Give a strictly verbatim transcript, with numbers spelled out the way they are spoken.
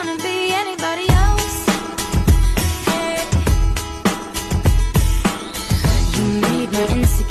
wanna be anybody else. Hey. You made me insecure.